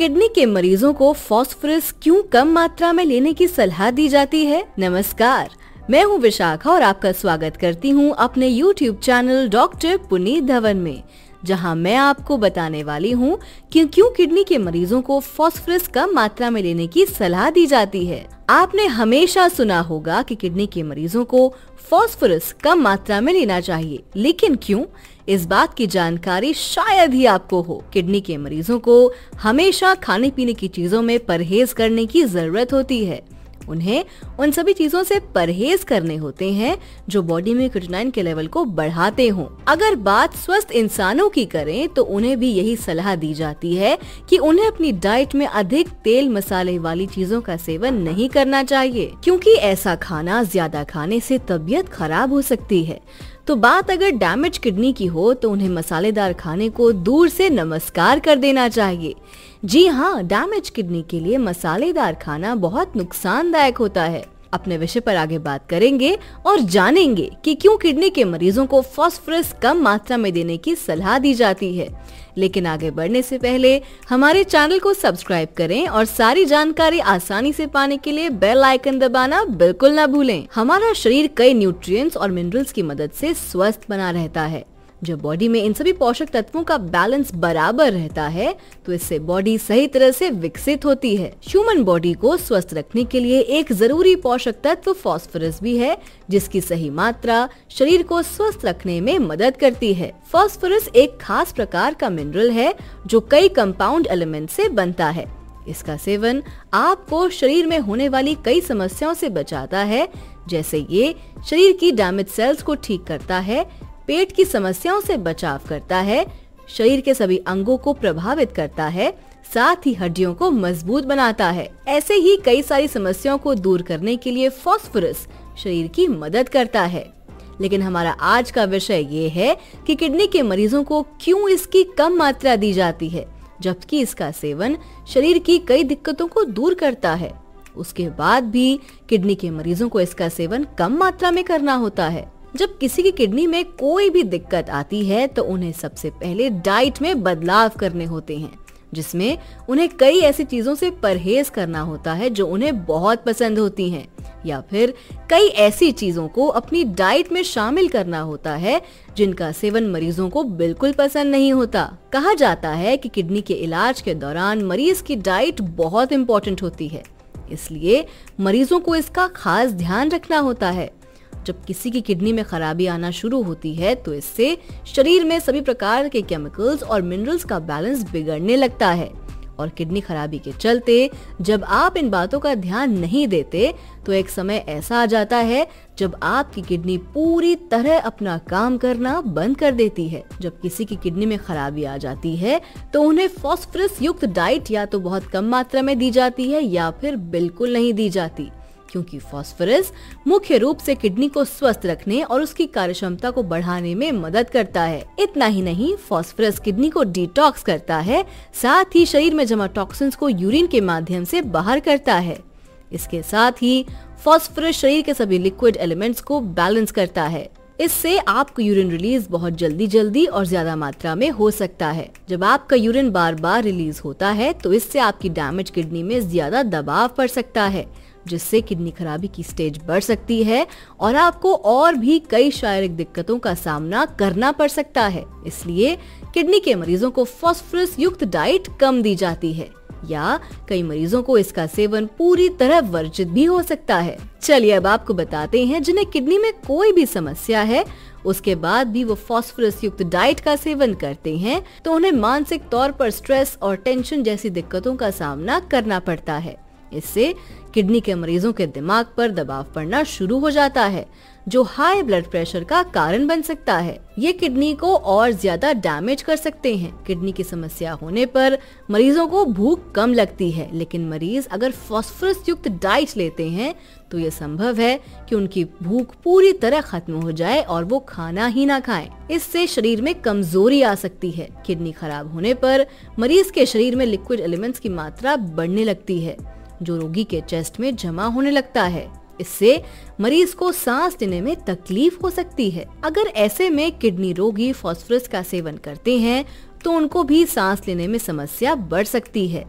Kidney के मरीजों को फास्फोरस क्यों कम मात्रा में लेने की सलाह दी जाती है। नमस्कार, मैं हूं विशाखा और आपका स्वागत करती हूं अपने YouTube channel doctor Puneet Dhawan में, जहां मैं आपको बताने वाली हूं कि क्यों किडनी के मरीजों को फास्फोरस कम मात्रा में लेने की सलाह दी जाती है। आपने हमेशा सुना होगा कि किडनी के मरीजों को फास्फोरस कम मात्रा में लेना चाहिए, लेकिन क्यों? इस बात की जानकारी शायद ही आपको हो। किडनी के मरीजों को हमेशा खाने पीने की चीजों में परहेज करने की जरूरत होती है। उन्हें उन सभी चीजों से परहेज करने होते हैं जो बॉडी में क्रिएटिनिन के लेवल को बढ़ाते हों। अगर बात स्वस्थ इंसानों की करें तो उन्हें भी यही सलाह दी जाती है कि उन्हें अपनी डाइट में अधिक तेल मसाले वाली चीजों का सेवन नहीं करना चाहिए, क्योंकि ऐसा खाना ज्यादा खाने से तबीयत खराब हो सकती है। तो बात अगर डैमेज किडनी की हो तो उन्हें मसालेदार खाने को दूर से नमस्कार कर देना चाहिए। जी हाँ, डैमेज किडनी के लिए मसालेदार खाना बहुत नुकसानदायक होता है। अपने विषय पर आगे बात करेंगे और जानेंगे कि क्यों किडनी के मरीजों को फास्फोरस कम मात्रा में देने की सलाह दी जाती है। लेकिन आगे बढ़ने से पहले हमारे चैनल को सब्सक्राइब करें और सारी जानकारी आसानी से पाने के लिए बेल आइकन दबाना बिल्कुल न भूलें। हमारा शरीर कई न्यूट्रिएंट्स और मिनरल्स की मदद से स्वस्थ बना रहता है। जब बॉडी में इन सभी पोषक तत्वों का बैलेंस बराबर रहता है तो इससे बॉडी सही तरह से विकसित होती है। ह्यूमन बॉडी को स्वस्थ रखने के लिए एक जरूरी पोषक तत्व फास्फोरस भी है, जिसकी सही मात्रा शरीर को स्वस्थ रखने में मदद करती है। फास्फोरस एक खास प्रकार का मिनरल है जो कई कंपाउंड एलिमेंट से बनता है। इसका सेवन आपको शरीर में होने वाली कई समस्याओं से बचाता है, जैसे ये शरीर की डैमेज सेल्स को ठीक करता है, पेट की समस्याओं से बचाव करता है, शरीर के सभी अंगों को प्रभावित करता है, साथ ही हड्डियों को मजबूत बनाता है। ऐसे ही कई सारी समस्याओं को दूर करने के लिए फास्फोरस शरीर की मदद करता है। लेकिन हमारा आज का विषय ये है कि किडनी के मरीजों को क्यों इसकी कम मात्रा दी जाती है, जबकि इसका सेवन शरीर की कई दिक्कतों को दूर करता है। उसके बाद भी किडनी के मरीजों को इसका सेवन कम मात्रा में करना होता है। जब किसी की किडनी में कोई भी दिक्कत आती है तो उन्हें सबसे पहले डाइट में बदलाव करने होते हैं, जिसमें उन्हें कई ऐसी चीजों से परहेज करना होता है जो उन्हें बहुत पसंद होती हैं, या फिर कई ऐसी चीजों को अपनी डाइट में शामिल करना होता है जिनका सेवन मरीजों को बिल्कुल पसंद नहीं होता। कहा जाता है कि किडनी के इलाज के दौरान मरीज की डाइट बहुत इम्पोर्टेंट होती है, इसलिए मरीजों को इसका खास ध्यान रखना होता है। जब किसी की किडनी में खराबी आना शुरू होती है तो इससे शरीर में सभी प्रकार के केमिकल्स और मिनरल्स का बैलेंस बिगड़ने लगता है, और किडनी खराबी के चलते जब आप इन बातों का ध्यान नहीं देते तो एक समय ऐसा आ जाता है जब आपकी किडनी पूरी तरह अपना काम करना बंद कर देती है। जब किसी की किडनी में खराबी आ जाती है तो उन्हें फास्फोरस युक्त डाइट या तो बहुत कम मात्रा में दी जाती है या फिर बिल्कुल नहीं दी जाती, क्योंकि फास्फोरस मुख्य रूप से किडनी को स्वस्थ रखने और उसकी कार्यक्षमता को बढ़ाने में मदद करता है। इतना ही नहीं, फास्फोरस किडनी को डिटॉक्स करता है, साथ ही शरीर में जमा टॉक्सिन्स को यूरिन के माध्यम से बाहर करता है। इसके साथ ही फास्फोरस शरीर के सभी लिक्विड एलिमेंट्स को बैलेंस करता है। इससे आपको यूरिन रिलीज बहुत जल्दी और ज्यादा मात्रा में हो सकता है। जब आपका यूरिन बार बार रिलीज होता है तो इससे आपकी डैमेज किडनी में ज्यादा दबाव पड़ सकता है, जिससे किडनी खराबी की स्टेज बढ़ सकती है और आपको और भी कई शारीरिक दिक्कतों का सामना करना पड़ सकता है। इसलिए किडनी के मरीजों को फास्फोरस युक्त डाइट कम दी जाती है, या कई मरीजों को इसका सेवन पूरी तरह वर्जित भी हो सकता है। चलिए अब आपको बताते हैं जिन्हें किडनी में कोई भी समस्या है, उसके बाद भी वो फास्फोरस युक्त डाइट का सेवन करते हैं तो उन्हें मानसिक तौर पर स्ट्रेस और टेंशन जैसी दिक्कतों का सामना करना पड़ता है। इससे किडनी के मरीजों के दिमाग पर दबाव पड़ना शुरू हो जाता है, जो हाई ब्लड प्रेशर का कारण बन सकता है। ये किडनी को और ज्यादा डैमेज कर सकते हैं। किडनी की समस्या होने पर मरीजों को भूख कम लगती है, लेकिन मरीज अगर फास्फोरस युक्त डाइट लेते हैं तो ये संभव है कि उनकी भूख पूरी तरह खत्म हो जाए और वो खाना ही ना खाएं। इससे शरीर में कमजोरी आ सकती है। किडनी खराब होने पर मरीज के शरीर में लिक्विड एलिमेंट्स की मात्रा बढ़ने लगती है, जो रोगी के चेस्ट में जमा होने लगता है। इससे मरीज को सांस लेने में तकलीफ हो सकती है। अगर ऐसे में किडनी रोगी फास्फोरस का सेवन करते हैं तो उनको भी सांस लेने में समस्या बढ़ सकती है।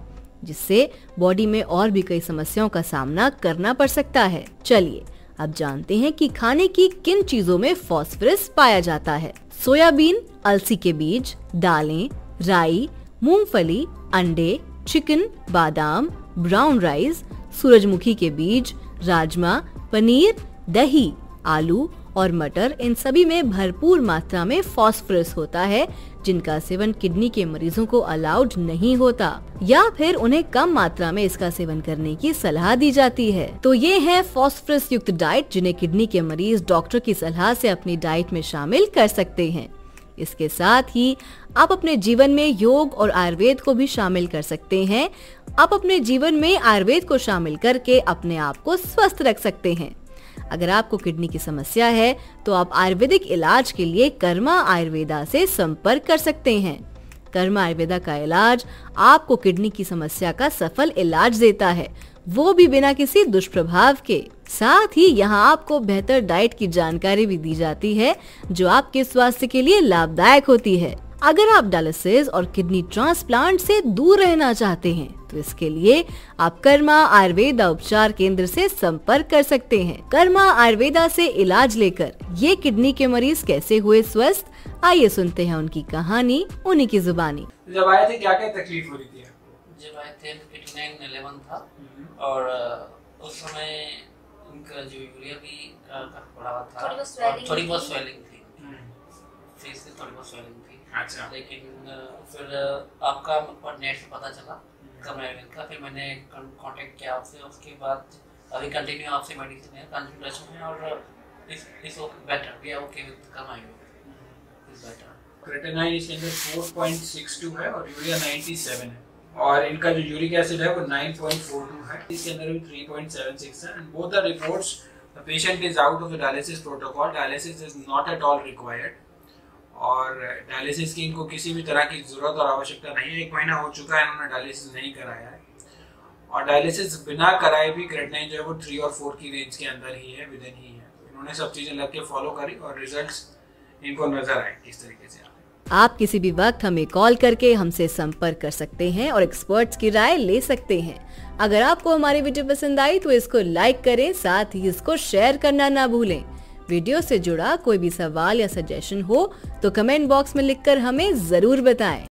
जिससे बॉडी में और भी कई समस्याओं का सामना करना पड़ सकता है। चलिए अब जानते हैं कि खाने की किन चीजों में फास्फोरस पाया जाता है। सोयाबीन, अलसी के बीज, दालें, राई, मूंगफली, अंडे, चिकन, बादाम, ब्राउन राइस, सूरजमुखी के बीज, राजमा, पनीर, दही, आलू और मटर, इन सभी में भरपूर मात्रा में फास्फोरस होता है, जिनका सेवन किडनी के मरीजों को अलाउड नहीं होता या फिर उन्हें कम मात्रा में इसका सेवन करने की सलाह दी जाती है। तो ये है फास्फोरस युक्त डाइट, जिन्हें किडनी के मरीज डॉक्टर की सलाह से अपनी डाइट में शामिल कर सकते हैं। इसके साथ ही आप अपने जीवन में योग और आयुर्वेद को भी शामिल कर सकते हैं। आप अपने जीवन में आयुर्वेद को शामिल करके अपने आप को स्वस्थ रख सकते हैं। अगर आपको किडनी की समस्या है तो आप आयुर्वेदिक इलाज के लिए कर्मा आयुर्वेदा से संपर्क कर सकते हैं। कर्मा आयुर्वेदा का इलाज आपको किडनी की समस्या का सफल इलाज देता है, वो भी बिना किसी दुष्प्रभाव के। साथ ही यहाँ आपको बेहतर डाइट की जानकारी भी दी जाती है, जो आपके स्वास्थ्य के लिए लाभदायक होती है। अगर आप डायलिसिस और किडनी ट्रांसप्लांट से दूर रहना चाहते हैं तो इसके लिए आप कर्मा आयुर्वेदा उपचार केंद्र से संपर्क कर सकते हैं। कर्मा आयुर्वेदा से इलाज लेकर ये किडनी के मरीज कैसे हुए स्वस्थ, आइए सुनते हैं उनकी कहानी उन्हीं की जुबानी। जब आए थे क्या क्या तकलीफ हो रही थी? जब आए थे 89-11 था और उस समय उनका जो यूरिया भी बढ़ा था, थोड़ी बहुत स्वेलिंग थी, फेस में थोड़ी बहुत स्वेलिंग थी। अच्छा। लेकिन फिर आपका नेट से पता चला कर्मा आयुर्वेद का, फिर मैंने कांटेक्ट किया आपसे। उसके बाद अभी कंटिन्यू आपसे मेडिसिन है, कंटिन्यू टच में, और इस better we are okay with Karma Ayurveda, is better. Creatinine इसके अंदर 4.62 है और यूरिया 97 है, और इनका जो यूरिक एसिड है वो 9.42 है, इसके अंदर भी 3.76 है। And both the reports the patient is out of the dialysis protocol, dialysis is not at all required, और डायलिसिस की इनको किसी भी तरह की जरूरत और आवश्यकता नहीं है। 1 महीना हो चुका है, इन्होंने डायलिसिस नहीं कराया है, और डायलिसिस बिना कराए भी क्रेटिनाइन जो है वो 3 और 4 की रेंज के अंदर ही है, विद इन ही है। इन्होंने सब चीजें लग के फॉलो करी और रिजल्ट्स इनको नजर आए किस तरीके से। आप किसी भी वक्त हमें कॉल करके हमसे संपर्क कर सकते हैं और एक्सपर्ट्स की राय ले सकते हैं। अगर आपको हमारी वीडियो पसंद आई तो इसको लाइक करें, साथ ही इसको शेयर करना ना भूलें। वीडियो से जुड़ा कोई भी सवाल या सजेशन हो तो कमेंट बॉक्स में लिखकर हमें जरूर बताएं।